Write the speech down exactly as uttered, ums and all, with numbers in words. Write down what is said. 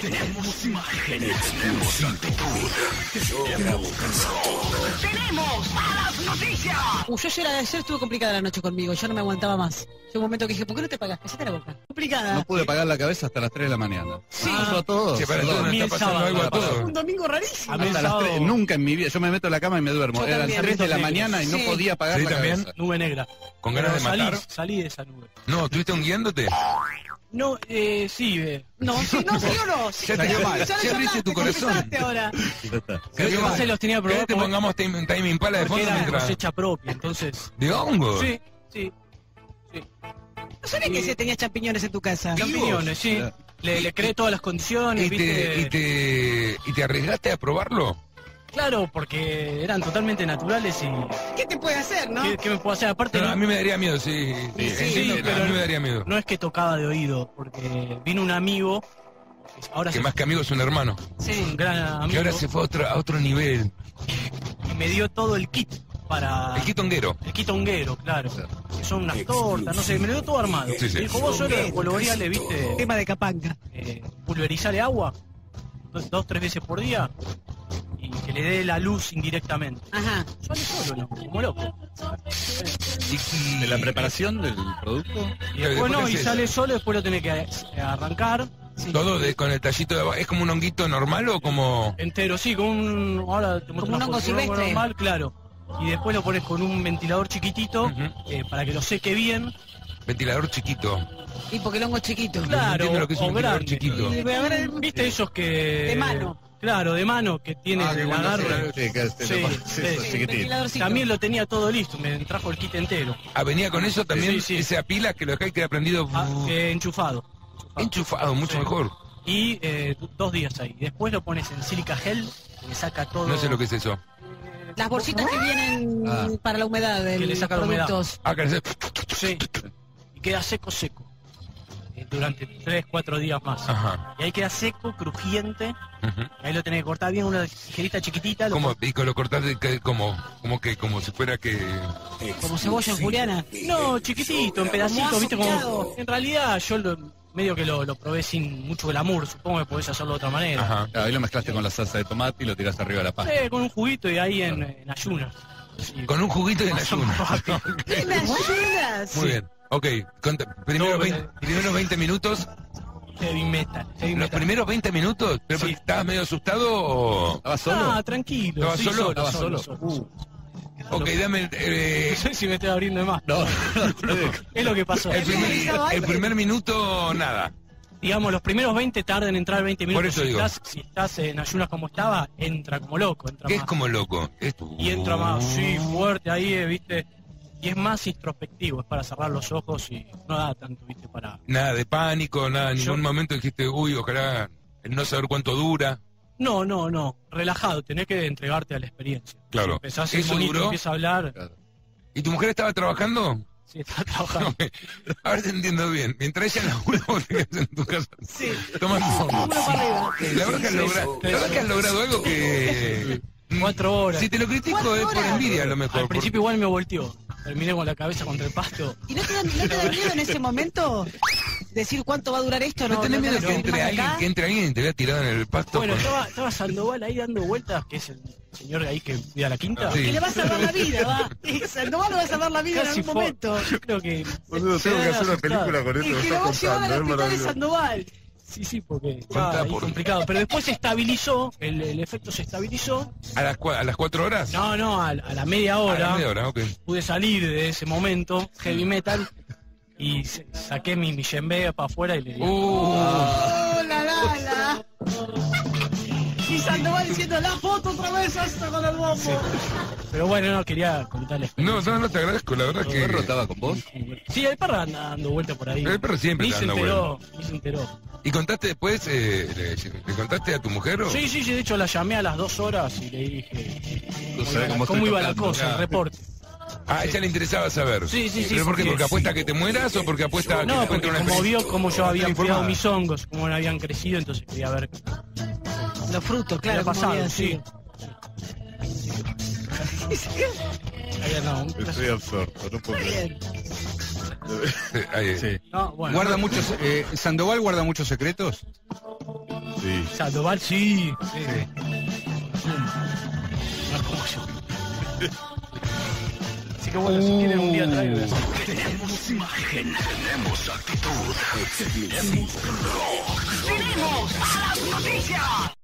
Tenemos imágenes, tenemos actitud. Tenemos malas noticias. Uh, yo ayer, ayer estuvo complicada la noche conmigo, yo no me aguantaba más. Llegó un momento que dije, ¿por qué no te pagas? Cállate la boca. Complicada. No pude pagar la cabeza hasta las tres de la mañana. Sí. Ah, a todos. Sí, para todos está pasando algo a todos. Un domingo rarísimo. Hasta las tres, nunca en mi vida. Yo me meto a la cama y me duermo. Yo Eran también, tres de la negro. mañana y no Sí. podía pagar Sí, la también. cabeza. Nube negra. ¿Con ganas de Pero salí, matar? salí de esa nube. No, ¿estuviste un guiándote? No, eh, sí, eh. No, sí, no, sí o no. Sí. Ya te dio mal. Ya Ya le abriste sonaste, tu corazón. confesaste ahora. Ya está. Creo que no se los tenía ¿Querés probado que te pongamos Time, time Impala de porque fondo era mientras... cosecha propia, entonces... ¿De hongo? Sí, sí, sí. No sabía que se tenía champiñones en tu casa. ¿Vivos? Champiñones, sí. Le, le creé todas las condiciones, ¿Y te, ¿viste? y, te, ¿Y te arriesgaste a probarlo? Claro, porque eran totalmente naturales y... ¿Qué te puede hacer, no? ¿Qué, qué me puedo hacer? Aparte, No, no, a mí me daría miedo, sí. Sí, Sí, sí, entiendo, pero a mí me daría miedo. no es que tocaba de oído, porque vino un amigo, ahora Que se más que amigo es un hermano. sí, un gran amigo, Que ahora se fue a otro, a otro nivel. y me dio todo el kit para... El quitonguero. El kit honguero, claro. Que son unas tortas, no sé, me lo dio todo armado. Sí, sí. Me dijo, vos solo coloreale, viste, Tema de capanga. eh, pulverizale agua, dos, dos, tres veces por día, y que le dé la luz indirectamente. Ajá. Sale solo, ¿no? Como loco. Y, y- ¿De la preparación del producto? Y después no, y ¿qué sale haces? solo, después lo tenés que eh, arrancar. Todo de, con el tallito de abajo. ¿Es como un honguito normal o como...? Entero, sí, con un... Ahora te muestro Como un una hongo foto, un hongo silvestre. normal, claro. Y después lo pones con un ventilador chiquitito, Ujú. eh, para que lo seque bien. Ventilador chiquito. Y porque el hongo es chiquito. Claro, entiendo lo que es un o ventilador grande. chiquito. Y a ver, ¿Viste esos que... De mano. Claro, de mano, que tiene Ah, el qué bueno, agarre. sí, que este Sí, lo- sí, sí, sí. sos chiquitín. ventiladorcito. También lo tenía todo listo, me trajo el kit entero. Ah, venía con eso también, Sí, sí. esa pila que lo dejáis queda prendido. Ah, eh, enchufado. enchufado. Enchufado, mucho Sí. mejor. Y eh, dos días ahí. Después lo pones en silica gel, le saca todo. No sé lo que es eso. Las bolsitas que vienen Ah. para la humedad de Que le los saca la humedad. productos. Ah, que Sí. Y queda seco, seco. Eh, durante tres, cuatro días más. Ajá. Y ahí queda seco, crujiente. Ujú. Ahí lo tenés que cortar bien, una tijerita chiquitita. Lo ¿Cómo? ¿Y con lo cortaste que- como, como que, como si fuera que... Como cebolla en juliana. No, chiquitito, en pedacitos, Como viste, asociado. como... En realidad yo lo- medio que lo, lo probé sin mucho glamour, supongo que podés hacerlo de otra manera. Ajá. Ah, ahí lo mezclaste con la salsa de tomate y lo tiraste arriba de la pasta. Eh, con un juguito y ahí en, en ayunas. Sí. Con un juguito de Más o menos ayuno. rápido. Ok. ¿Qué me ayudas? Muy bien. Ok, conta- primero No, veinte, eh. primeros veinte minutos. Heavy metal, heavy ¿Los metal. primeros veinte minutos? ¿Pero Sí. ¿Estabas medio asustado o...? ¿Estabas solo? Ah, tranquilo. ¿Estaba sí, solo? Solo, ¿Estaba solo, solo? solo. Ok, dame... eh, No sé si me estoy abriendo de más. No, Es lo que pasó. el, primer, Estaba ahí. el primer minuto, nada. Digamos, los primeros veinte tardan en entrar veinte minutos. Por eso si, digo. Estás, si estás en ayunas como estaba, entra como loco. Entra ¿Qué es más. como loco? Es- Y entra más, sí, fuerte ahí, eh, viste. Y es más introspectivo, es para cerrar los ojos y no da tanto, viste, para... Nada de pánico, nada, en Yo- ningún momento dijiste, uy, ojalá el no saber cuánto dura. No, no, no, relajado, tenés que entregarte a la experiencia. Claro. Si empezás el ¿Eso monito, duró? empieza a hablar, Claro. ¿Y tu mujer estaba trabajando? sí, está trabajando. A ver si entiendo bien. Mientras ella labura, vos te quedás en tu casa. Sí. Tomando hongo. Uno para arriba. La verdad que has logrado, la verdad que has logrado algo que... Cuatro horas. Si te lo critico Cuatro es por horas. envidia a lo mejor. Al principio igual me volteó. Terminé con la cabeza contra el pasto. ¿Y no te, da, no te da miedo en ese momento decir cuánto va a durar esto? ¿No tenés miedo te que vas a entre sentir alguien, acá? que entre alguien y te vea tirado en el pasto? Bueno, con- estaba, estaba Sandoval ahí dando vueltas, que es el señor ahí que cuida la quinta. Sí. Que le va a salvar la vida, va. Y Sandoval le va a salvar la vida Casi en algún fue- momento. Yo creo que... Boludo, tengo que hacer una película con Y esto que que lo va a estás llevar al contando, es hospital de maravilloso. Sandoval. Sí, sí, porque Contá estaba ahí por- complicado. Pero después se estabilizó, el, el efecto se estabilizó. ¿A las, cua- a las cuatro horas? No, no, a, a la media hora, A la media hora, ok. pude salir de ese momento, heavy metal, y se- saqué mi, mi yembe para afuera y le dije... Uh, Oh, la, la, la. Y Sandoval diciendo la foto otra vez hasta con el bombo. Sí. Pero bueno, no, quería contarles. no, no, no te agradezco, la verdad ¿El perro que... estaba con vos? Sí, el perro anda dando vuelta por ahí. El perro siempre Ni está se dando enteró, ni se enteró. ¿Y contaste después, eh, le, le contaste a tu mujer o...? Sí, sí, sí, de hecho la llamé a las dos horas y le dije No cómo sé iba, cómo la- cómo estoy iba la tocando, cosa, claro. el reporte. Ah, a ella le interesaba saber. Sí, sí, sí, ¿Pero por qué? porque- ¿Porque apuesta a que te mueras o porque apuesta a que No, te porque cuente una como experiencia? vio cómo yo había Está cuidado informada. mis hongos, cómo habían crecido, entonces quería ver qué Los frutos, claro, había como pasado. había Sí. sido. Había, no, Estoy absorto, no puedo creer. Bien. Sí, ahí. Sí. no, bueno, Guarda muchos, eh, ¿Sandoval guarda muchos secretos? Sí. Sandoval sí. sí. Sí. No es como yo. Así que bueno, si quieren un día traigo. Tenemos imagen, tenemos actitud, tenemos rock. ¡Tenemos a las noticias!